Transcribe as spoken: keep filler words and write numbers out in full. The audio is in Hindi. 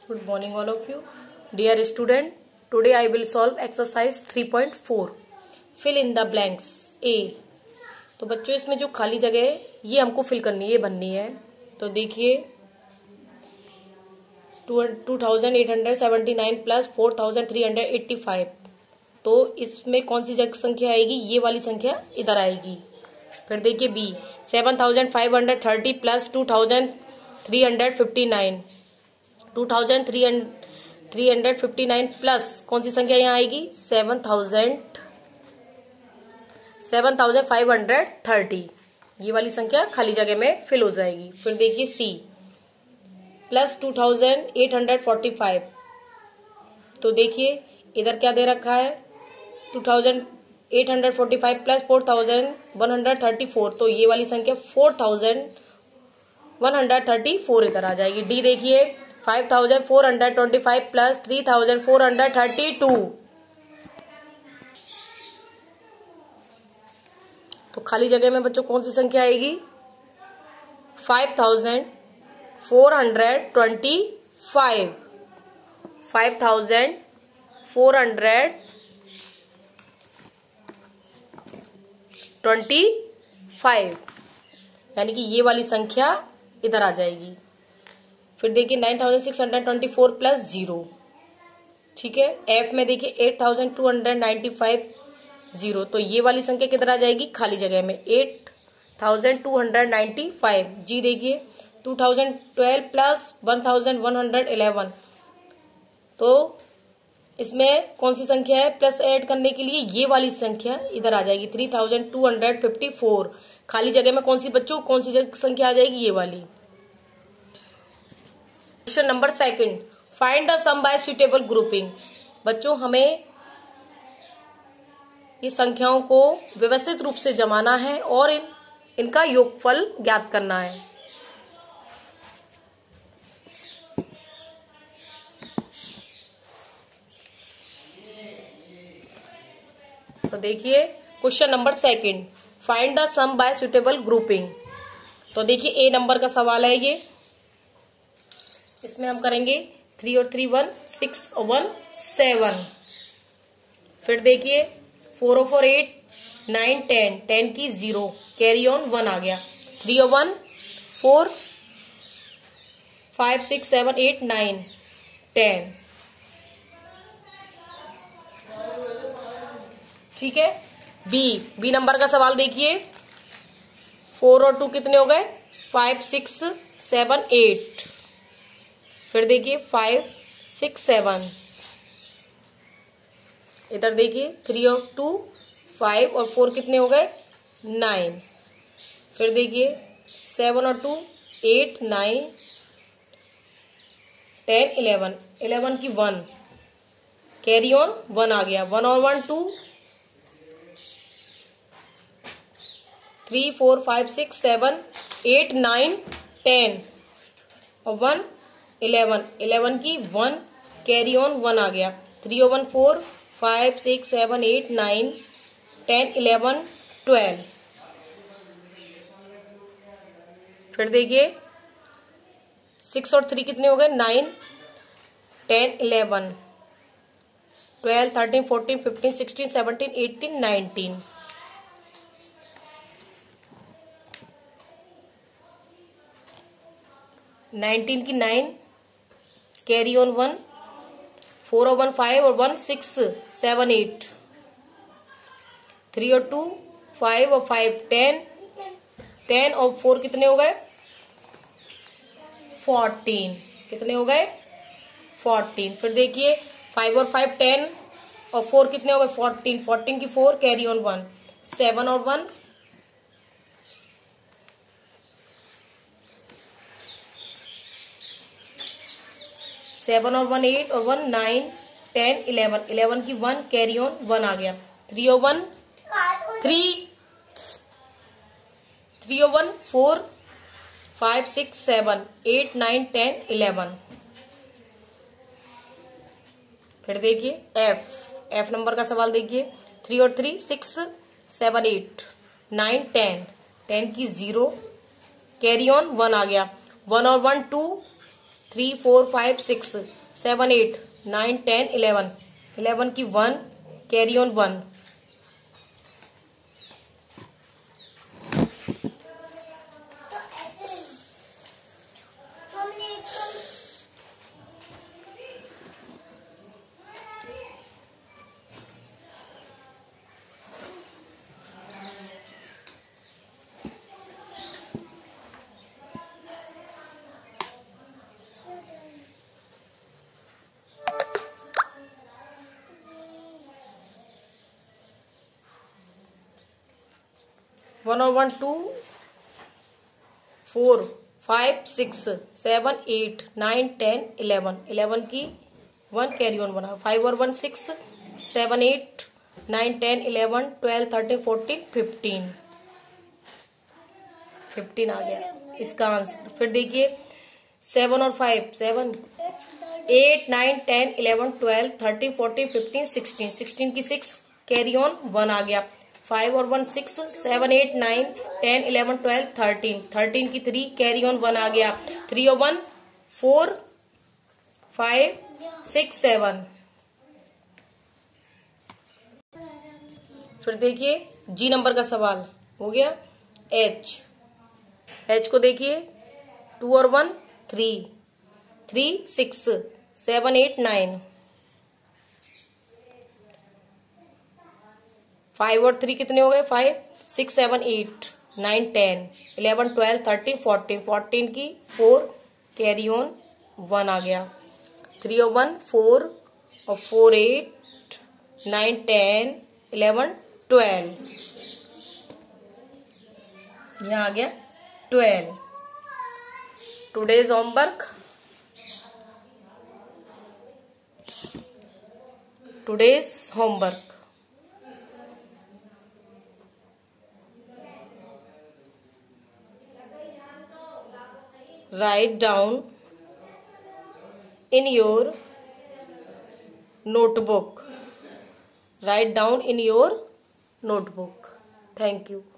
Good morning all of you. Dear student, today I will solve exercise three point four. Fill in the blanks. A. तो बच्चों इसमें जो खाली जगह है ये हमको फिल करनी है, ये भरनी है। तो देखिए two thousand eight hundred seventy nine plus four thousand three hundred eighty five. तो इसमें कौन सी जगह संख्या आएगी? ये वाली संख्या इधर आएगी। फिर देखिए B, seven thousand five hundred thirty plus two thousand three hundred fifty nine. Two thousand three hundred fifty nine plus कौन सी संख्या यहाँ आएगी? Seven thousand seven thousand five hundred thirty. ये वाली संख्या खाली जगह में फिल हो जाएगी। फिर देखिए C, plus two thousand eight hundred forty five. तो देखिए इधर क्या दे रखा है? Two thousand eight hundred forty five plus four thousand one hundred thirty four. तो ये वाली संख्या four thousand one hundred thirty four इधर आ जाएगी। डी देखिए, five thousand four hundred twenty five plus three thousand four hundred thirty two. तो खाली जगह में बच्चों कौन सी संख्या आएगी? Five thousand four hundred twenty five. Five thousand four hundred twenty five, यानी कि ये वाली संख्या इधर आ जाएगी। फिर देखिए nine thousand six hundred twenty four plus zero. ठीक है। एफ में देखिए eight thousand two hundred ninety five zero. तो ये वाली संख्या किधर आ जाएगी? खाली जगह में, eight thousand two hundred ninety five. G देखिए two thousand twelve plus one thousand one hundred eleven. तो इसमें कौन सी संख्या है प्लस ऐड करने के लिए? ये वाली संख्या इधर आ जाएगी, three thousand two hundred fifty four. खाली जगह में कौन सी बच्चों कौन सी संख्या आ जाएगी? ये वाली। Question number second, find the sum by suitable grouping. बच्चों हमें ये संख्याओं को व्यवस्थित रूप से जमाना है और इन, इनका योगफल ज्ञात करना है। तो देखिए question number second, find the sum by suitable grouping. तो देखिए ए नंबर का सवाल है ये। इसमें हम करेंगे थ्री और थ्री वन, सिक्स और वन सेवन। फिर देखिए फोर और four eight, nine ten, ten की जीरो, कैरी ऑन वन आ गया। थ्री और one four, five six seven eight nine ten. ठीक है। बी, बी नंबर का सवाल देखिए, फोर और टू कितने हो गए? Five six seven eight. फिर देखिए फाइव सिक्स सेवन। इधर देखिए थ्री और टू फाइव और फोर कितने हो गए? नाइन। फिर देखिए सेवन और two eight nine ten eleven, eleven की वन, कैरी ऑन वन आ गया। वन और one two, three four five six seven eight nine ten और वन इलेवन, इलेवन की वन, कैरी ऑन वन आ गया। थ्री और one four, five six seven eight nine ten eleven twelve. फिर देखिए सिक्स और थ्री कितने हो गए? Nine ten eleven twelve thirteen fourteen fifteen sixteen seventeen eighteen nineteen. Nineteen की nine, carry on one, four और वन फाइव और one six seven eight, three और टू फाइव और फाइव टेन, टेन और फोर कितने हो गए? फोर्टीन। कितने हो गए? फोर्टीन। फिर देखिए फाइव और फाइव टेन और फोर कितने हो गए? फोर्टीन। फोर्टीन की four, carry on one, seven और वन, सेवन और वन एट और one nine ten eleven, eleven की वन, कैरी ऑन वन आ गया। थ्री और वन थ्री, थ्री और one four, five six seven eight nine ten eleven. फिर देखिए एफ, एफ नंबर का सवाल देखिए, थ्री और three six seven eight nine ten, ten की जीरो, कैरी ऑन वन आ गया। वन और one two, three four five six seven eight nine ten eleven, eleven की one carry on one, one और one two four five six seven eight nine ten eleven, eleven की वन कैरी ऑन बना, फाइव और one six seven eight nine ten eleven twelve thirteen fourteen fifteen, fifteen आ गया इसका आंसर। फिर देखिए सेवन और five seven eight nine ten eleven twelve thirteen fourteen fifteen sixteen, sixteen की सिक्स कैरी ऑन वन आ गया, फाइव और one six seven eight nine ten eleven twelve thirteen, thirteen की थ्री कैरी ऑन वन आ गया, थ्री और one four five six seven. फिर देखिए जी नंबर का सवाल हो गया। एच, एच को देखिए टू और one three, three six seven eight nine, five और थ्री कितने हो गए, five six seven eight nine ten eleven twelve thirteen fourteen, fourteen की फोर कैरी ऑन वन आ गया, थ्री और वन फोर और four eight nine ten eleven twelve, यहां आ गया twelve. Today's homework, today's homework write down in your notebook, write down in your notebook. Thank you.